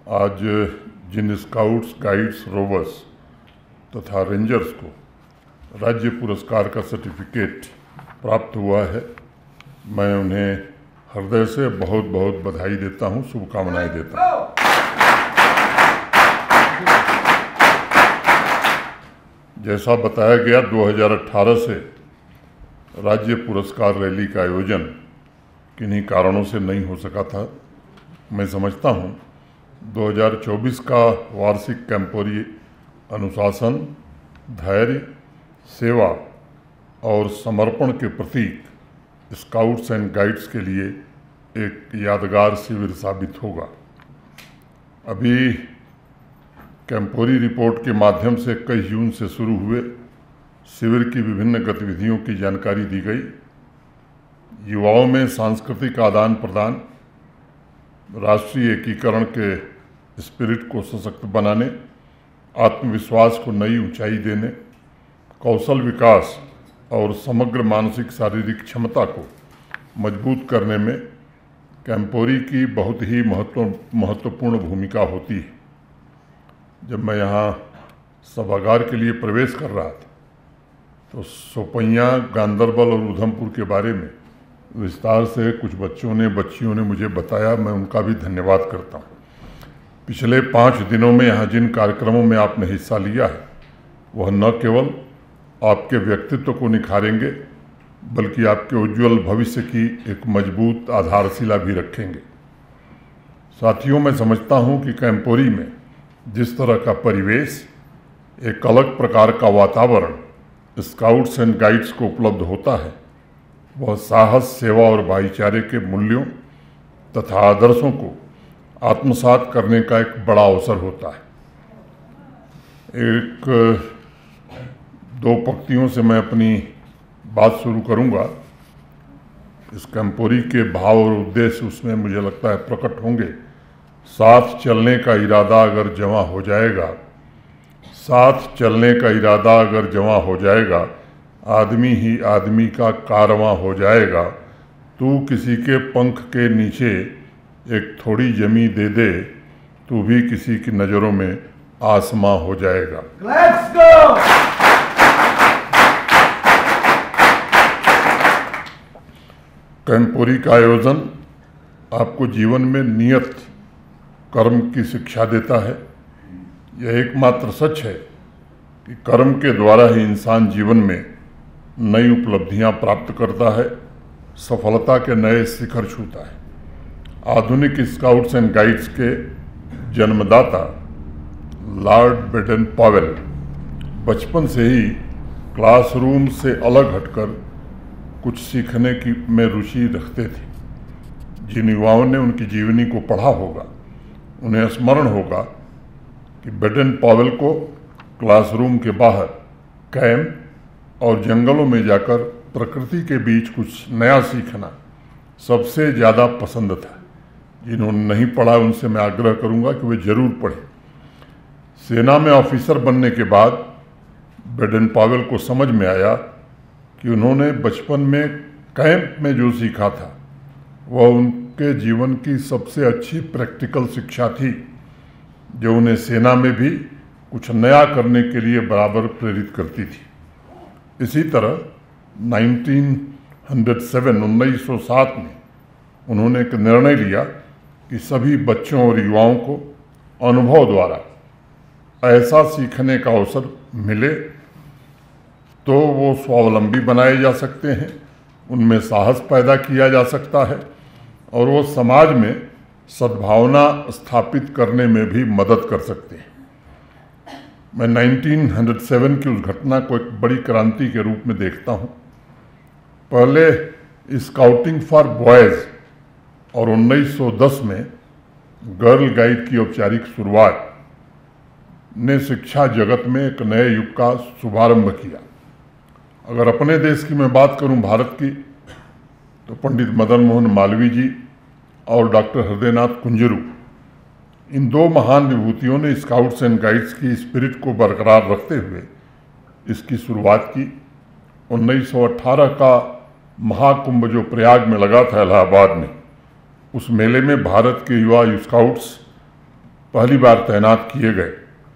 आज जिन scouts, guides, rovers तथा रेंजर्स को राज्य पुरस्कार का सर्टिफिकेट प्राप्त हुआ है, मैं उन्हें हृदय से बहुत बहुत बधाई देता हूं, शुभकामनाएं देता हूं। जैसा बताया गया, 2018 से राज्य पुरस्कार रैली का आयोजन किन्हीं कारणों से नहीं हो सका था। मैं समझता हूं 2024 का वार्षिक कैंपोरी अनुशासन, धैर्य, सेवा और समर्पण के प्रतीक स्काउट्स एंड गाइड्स के लिए एक यादगार शिविर साबित होगा। अभी कैंपोरी रिपोर्ट के माध्यम से 21 जून से शुरू हुए शिविर की विभिन्न गतिविधियों की जानकारी दी गई। युवाओं में सांस्कृतिक आदान प्रदान, राष्ट्रीय एकीकरण के स्पिरिट को सशक्त बनाने, आत्मविश्वास को नई ऊंचाई देने, कौशल विकास और समग्र मानसिक शारीरिक क्षमता को मजबूत करने में कैंपोरी की बहुत ही महत्वपूर्ण भूमिका होती है। जब मैं यहाँ सभागार के लिए प्रवेश कर रहा था तो सोपैया, गांदरबल और उधमपुर के बारे में विस्तार से कुछ बच्चियों ने मुझे बताया। मैं उनका भी धन्यवाद करता हूँ। पिछले 5 दिनों में यहाँ जिन कार्यक्रमों में आपने हिस्सा लिया है, वह न केवल आपके व्यक्तित्व को निखारेंगे बल्कि आपके उज्जवल भविष्य की एक मजबूत आधारशिला भी रखेंगे। साथियों, मैं समझता हूँ कि कैंपोरी में जिस तरह का परिवेश, एक अलग प्रकार का वातावरण स्काउट्स एंड गाइड्स को उपलब्ध होता है, वह साहस, सेवा और भाईचारे के मूल्यों तथा आदर्शों को आत्मसात करने का एक बड़ा अवसर होता है। एक 2 पंक्तियों से मैं अपनी बात शुरू करूंगा। इस कैंपोरी के भाव और उद्देश्य उसमें मुझे लगता है प्रकट होंगे। साथ चलने का इरादा अगर जवां हो जाएगा, साथ चलने का इरादा अगर जवां हो जाएगा, आदमी ही आदमी का कारवां हो जाएगा। तू किसी के पंख के नीचे एक थोड़ी जमी दे दे, तू भी किसी की नज़रों में आसमां हो जाएगा। Let's go! कैंपोरी का आयोजन आपको जीवन में नियत कर्म की शिक्षा देता है। यह एकमात्र सच है कि कर्म के द्वारा ही इंसान जीवन में नई उपलब्धियां प्राप्त करता है, सफलता के नए शिखर छूता है। आधुनिक स्काउट्स एंड गाइड्स के जन्मदाता लॉर्ड बेडन पावेल बचपन से ही क्लासरूम से अलग हटकर कुछ सीखने की में रुचि रखते थे। जिन युवाओं ने उनकी जीवनी को पढ़ा होगा, उन्हें स्मरण होगा कि बेडन पावेल को क्लासरूम के बाहर कैंप और जंगलों में जाकर प्रकृति के बीच कुछ नया सीखना सबसे ज़्यादा पसंद था। जिन्होंने नहीं पढ़ा उनसे मैं आग्रह करूंगा कि वे जरूर पढ़ें। सेना में ऑफिसर बनने के बाद बेडन पावेल को समझ में आया कि उन्होंने बचपन में कैंप में जो सीखा था वह उनके जीवन की सबसे अच्छी प्रैक्टिकल शिक्षा थी, जो उन्हें सेना में भी कुछ नया करने के लिए बराबर प्रेरित करती थी। इसी तरह 1907 में उन्होंने एक निर्णय लिया कि सभी बच्चों और युवाओं को अनुभव द्वारा ऐसा सीखने का अवसर मिले तो वो स्वावलंबी बनाए जा सकते हैं, उनमें साहस पैदा किया जा सकता है और वो समाज में सद्भावना स्थापित करने में भी मदद कर सकते हैं। मैं 1907 की उस घटना को एक बड़ी क्रांति के रूप में देखता हूँ। पहले स्काउटिंग फॉर बॉयज़ और 1910 में गर्ल गाइड की औपचारिक शुरुआत ने शिक्षा जगत में एक नए युग का शुभारंभ किया। अगर अपने देश की मैं बात करूं, भारत की, तो पंडित मदन मोहन मालवीय जी और डॉक्टर हृदयनाथ कुंजरू, इन 2 महान विभूतियों ने स्काउट्स एंड गाइड्स की स्पिरिट को बरकरार रखते हुए इसकी शुरुआत की। 1918 का महाकुंभ जो प्रयाग में लगा था इलाहाबाद में, उस मेले में भारत के युवा स्काउट्स पहली बार तैनात किए गए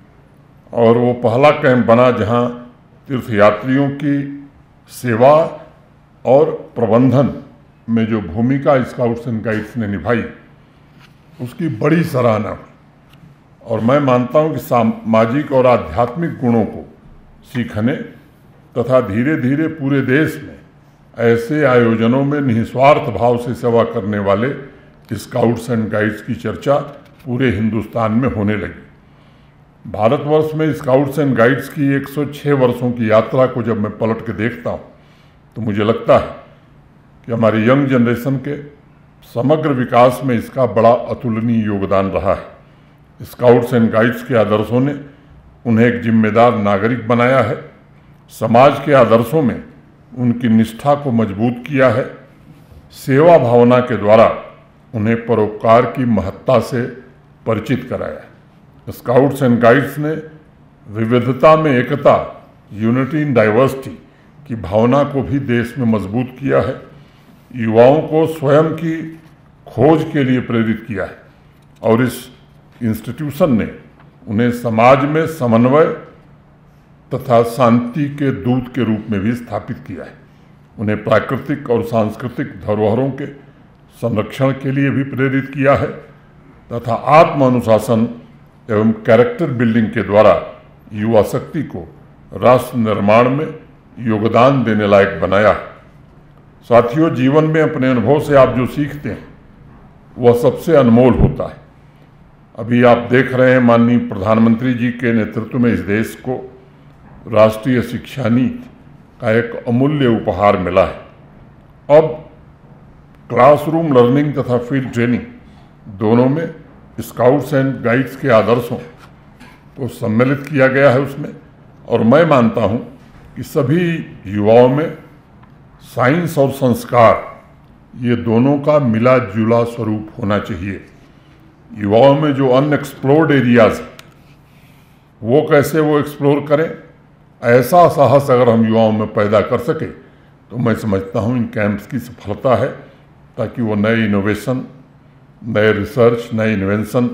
और वो पहला कैंप बना जहां तीर्थयात्रियों की सेवा और प्रबंधन में जो भूमिका स्काउट्स एंड गाइड्स ने निभाई उसकी बड़ी सराहना हुई। और मैं मानता हूं कि सामाजिक और आध्यात्मिक गुणों को सीखने तथा धीरे धीरे पूरे देश में ऐसे आयोजनों में निस्वार्थ भाव से सेवा करने वाले स्काउट्स एंड गाइड्स की चर्चा पूरे हिंदुस्तान में होने लगी। भारतवर्ष में स्काउट्स एंड गाइड्स की 106 वर्षों की यात्रा को जब मैं पलट के देखता हूँ तो मुझे लगता है कि हमारी यंग जनरेशन के समग्र विकास में इसका बड़ा अतुलनीय योगदान रहा है। स्काउट्स एंड गाइड्स के आदर्शों ने उन्हें एक जिम्मेदार नागरिक बनाया है, समाज के आदर्शों में उनकी निष्ठा को मजबूत किया है, सेवा भावना के द्वारा उन्हें परोपकार की महत्ता से परिचित कराया है। स्काउट्स एंड गाइड्स ने विविधता में एकता, यूनिटी इन डाइवर्सिटी की भावना को भी देश में मजबूत किया है, युवाओं को स्वयं की खोज के लिए प्रेरित किया है और इस इंस्टीट्यूशन ने उन्हें समाज में समन्वय तथा शांति के दूत के रूप में भी स्थापित किया है। उन्हें प्राकृतिक और सांस्कृतिक धरोहरों के संरक्षण के लिए भी प्रेरित किया है तथा आत्म अनुशासन एवं कैरेक्टर बिल्डिंग के द्वारा युवा शक्ति को राष्ट्र निर्माण में योगदान देने लायक बनाया है। साथियों, जीवन में अपने अनुभव से आप जो सीखते हैं वह सबसे अनमोल होता है। अभी आप देख रहे हैं माननीय प्रधानमंत्री जी के नेतृत्व में इस देश को राष्ट्रीय शिक्षा नीति का एक अमूल्य उपहार मिला है। अब क्लासरूम लर्निंग तथा फील्ड ट्रेनिंग दोनों में स्काउट्स एंड गाइड्स के आदर्शों को सम्मिलित किया गया है उसमें। और मैं मानता हूं कि सभी युवाओं में साइंस और संस्कार ये दोनों का मिला जुला स्वरूप होना चाहिए। युवाओं में जो अनएक्सप्लोर्ड एरियाज वो कैसे वो एक्सप्लोर करें, ऐसा साहस अगर हम युवाओं में पैदा कर सके तो मैं समझता हूँ इन कैंप्स की सफलता है, ताकि वो नए इनोवेशन, नए रिसर्च, नए इन्वेंशन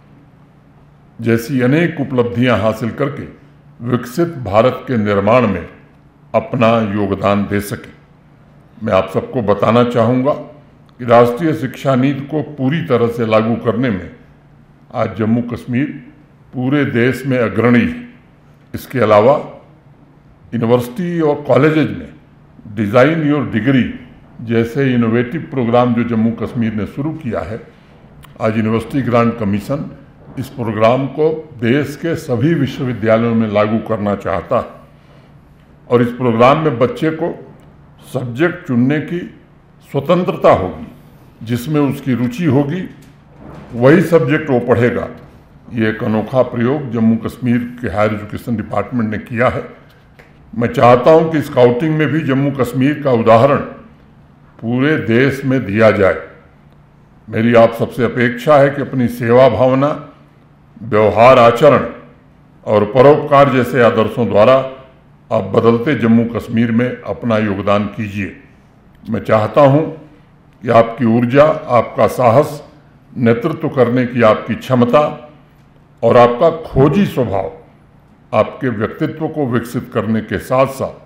जैसी अनेक उपलब्धियां हासिल करके विकसित भारत के निर्माण में अपना योगदान दे सके। मैं आप सबको बताना चाहूँगा कि राष्ट्रीय शिक्षा नीति को पूरी तरह से लागू करने में आज जम्मू कश्मीर पूरे देश में अग्रणी है। इसके अलावा यूनिवर्सिटी और कॉलेजेज में डिज़ाइन योर डिग्री जैसे इनोवेटिव प्रोग्राम जो जम्मू कश्मीर ने शुरू किया है, आज यूनिवर्सिटी ग्रांट कमीशन इस प्रोग्राम को देश के सभी विश्वविद्यालयों में लागू करना चाहता है। और इस प्रोग्राम में बच्चे को सब्जेक्ट चुनने की स्वतंत्रता होगी, जिसमें उसकी रुचि होगी वही सब्जेक्ट वो पढ़ेगा। ये एक अनोखा प्रयोग जम्मू कश्मीर के हायर एजुकेशन डिपार्टमेंट ने किया है। मैं चाहता हूं कि स्काउटिंग में भी जम्मू कश्मीर का उदाहरण पूरे देश में दिया जाए। मेरी आप सबसे अपेक्षा है कि अपनी सेवा भावना, व्यवहार आचरण और परोपकार जैसे आदर्शों द्वारा आप बदलते जम्मू कश्मीर में अपना योगदान कीजिए। मैं चाहता हूं कि आपकी ऊर्जा, आपका साहस, नेतृत्व करने की आपकी क्षमता और आपका खोजी स्वभाव आपके व्यक्तित्व को विकसित करने के साथ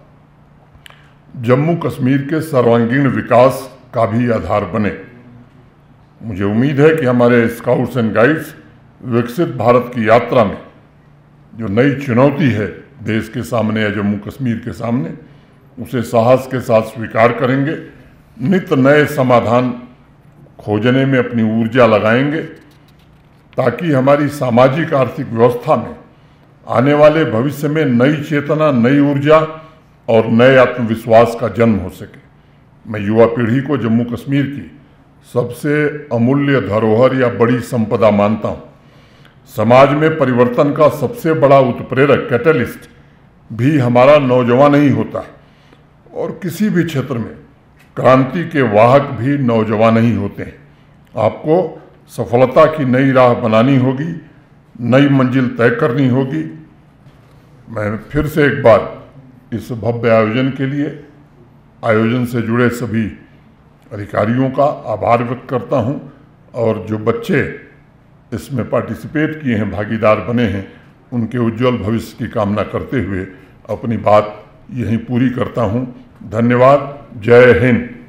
साथ जम्मू कश्मीर के सर्वांगीण विकास का भी आधार बने। मुझे उम्मीद है कि हमारे स्काउट्स एंड गाइड्स विकसित भारत की यात्रा में जो नई चुनौती है देश के सामने या जम्मू कश्मीर के सामने, उसे साहस के साथ स्वीकार करेंगे, नित नए समाधान खोजने में अपनी ऊर्जा लगाएंगे, ताकि हमारी सामाजिक आर्थिक व्यवस्था में आने वाले भविष्य में नई चेतना, नई ऊर्जा और नए आत्मविश्वास का जन्म हो सके। मैं युवा पीढ़ी को जम्मू कश्मीर की सबसे अमूल्य धरोहर या बड़ी संपदा मानता हूँ। समाज में परिवर्तन का सबसे बड़ा उत्प्रेरक, कैटलिस्ट भी हमारा नौजवान ही होता है, और किसी भी क्षेत्र में क्रांति के वाहक भी नौजवान ही होते हैं। आपको सफलता की नई राह बनानी होगी, नई मंजिल तय करनी होगी। मैं फिर से एक बार इस भव्य आयोजन के लिए आयोजन से जुड़े सभी अधिकारियों का आभार व्यक्त करता हूं, और जो बच्चे इसमें पार्टिसिपेट किए हैं, भागीदार बने हैं, उनके उज्जवल भविष्य की कामना करते हुए अपनी बात यहीं पूरी करता हूं। धन्यवाद। जय हिंद।